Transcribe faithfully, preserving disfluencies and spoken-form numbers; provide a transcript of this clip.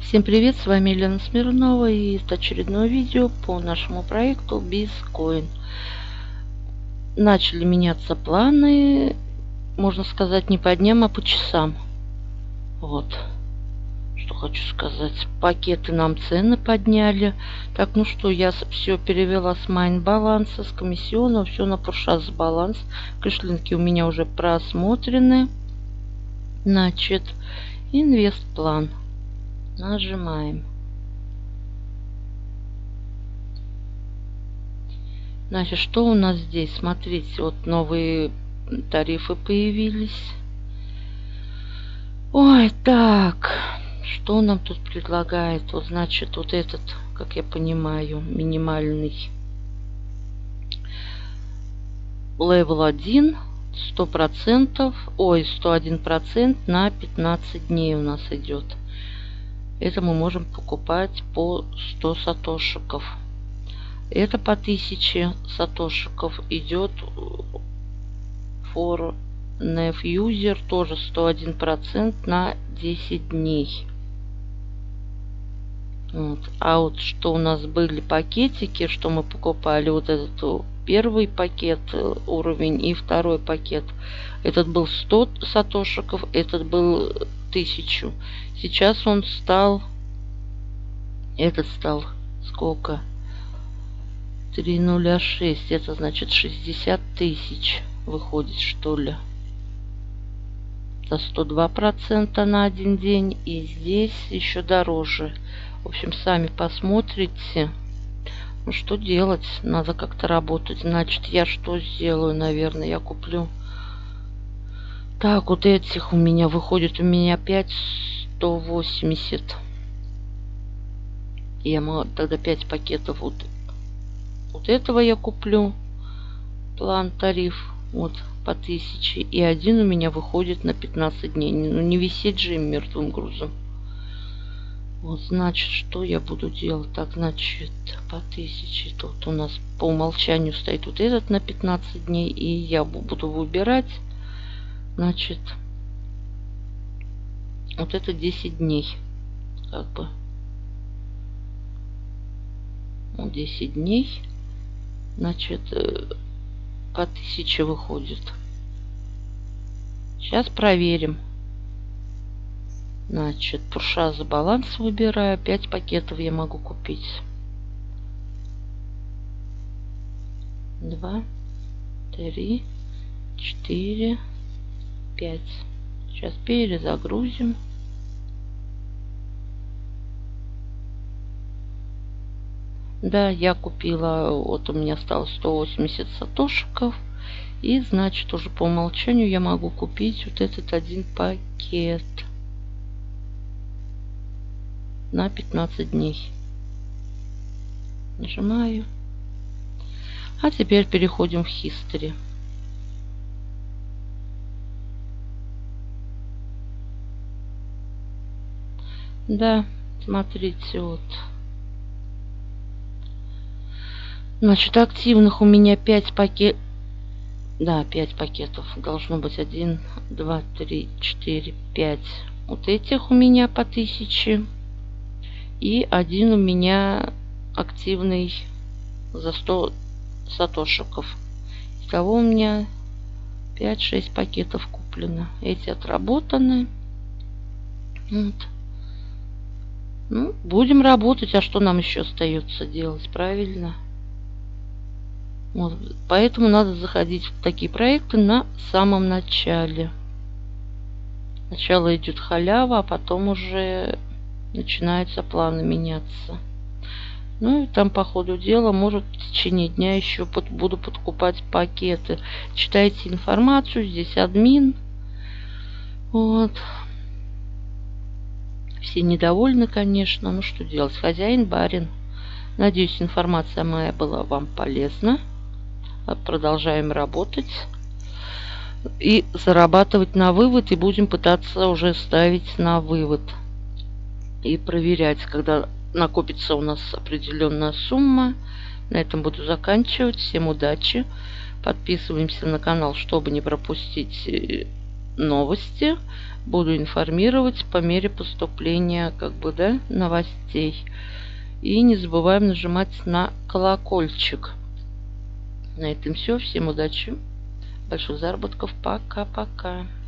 Всем привет, с вами Елена Смирнова, и это очередное видео по нашему проекту Bizcoin. Начали меняться планы, можно сказать, не по дням, а по часам. Вот, что хочу сказать. Пакеты нам цены подняли. Так, ну что, я все перевела с майн баланса, с комиссионного, все на Пуршаз баланс. Кэшлинки у меня уже просмотрены. Значит, инвест план. Нажимаем. Значит, что у нас здесь? Смотрите, вот новые тарифы появились. Ой, так, что нам тут предлагает? Вот, значит, вот этот, как я понимаю, минимальный левел один, сто процентов, ой, сто один процент на пятнадцать дней у нас идет. Это мы можем покупать по сто сатошиков. Это по тысяче сатошиков идет for неф user, тоже сто один процент на десять дней. Вот. А вот что у нас были пакетики, что мы покупали, вот этот первый пакет уровень и второй пакет. Этот был сто сатошиков, этот был тысячу. Сейчас он стал, этот стал сколько? три ноль шесть, это значит шестьдесят тысяч выходит, что ли. За сто два процента на один день. И здесь еще дороже. В общем, сами посмотрите. Ну, что делать? Надо как-то работать. Значит, я что сделаю? Наверное, я куплю. Так, вот этих у меня выходит. У меня пять сто восемьдесят. Я могу тогда пять пакетов. Вот, вот этого я куплю. План, тариф. Вот, по тысяче. И один у меня выходит на пятнадцать дней. Ну, не висеть же им мертвым грузом. Вот, значит, что я буду делать? Так, значит, по тысяче. Тут у нас по умолчанию стоит вот этот на пятнадцать дней. И я буду выбирать. Значит, вот это десять дней. Как бы. Вот десять дней. Значит, по тысяче выходит. Сейчас проверим. Значит, Пуршаз за баланс выбираю. пять пакетов я могу купить. два, три, четыре, пять. Сейчас перезагрузим. Да, я купила, вот у меня осталось сто восемьдесят сатошиков. И значит, уже по умолчанию я могу купить вот этот один пакет на пятнадцать дней. Нажимаю. А теперь переходим в History. Да, смотрите, вот. Значит, активных у меня пять пакетов. Да, пять пакетов. Должно быть один, два, три, четыре, пять. Вот этих у меня по тысяче. И один у меня активный за сто сатошиков. Итого у меня пять-шесть пакетов куплено. Эти отработаны. Вот. Ну, будем работать. А что нам еще остается делать? Правильно? Вот. Поэтому надо заходить в такие проекты на самом начале. Сначала идет халява, а потом уже начинаются планы меняться. Ну и там по ходу дела, может, в течение дня еще под, буду подкупать пакеты. Читайте информацию, здесь админ. Вот. Все недовольны, конечно. Ну что делать? Хозяин, барин. Надеюсь, информация моя была вам полезна. Продолжаем работать и зарабатывать на вывод, и будем пытаться уже ставить на вывод и проверять, когда накопится у нас определенная сумма. На этом буду заканчивать. Всем удачи, подписываемся на канал, чтобы не пропустить новости. Буду информировать по мере поступления, как бы, да, новостей. И не забываем нажимать на колокольчик. На этом все. Всем удачи, больших заработков. Пока-пока.